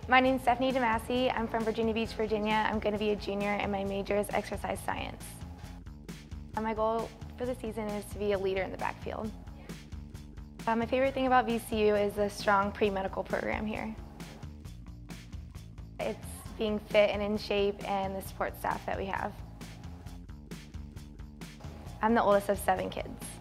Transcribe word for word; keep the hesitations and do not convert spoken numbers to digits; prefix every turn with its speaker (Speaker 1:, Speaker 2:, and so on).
Speaker 1: My name's Stephanie DeMasi. I'm from Virginia Beach, Virginia. I'm going to be a junior and my major is exercise science. My goal for the season is to be a leader in the backfield. Uh, my favorite thing about V C U is the strong pre-medical program here. It's being fit and in shape and the support staff that we have. I'm the oldest of seven kids.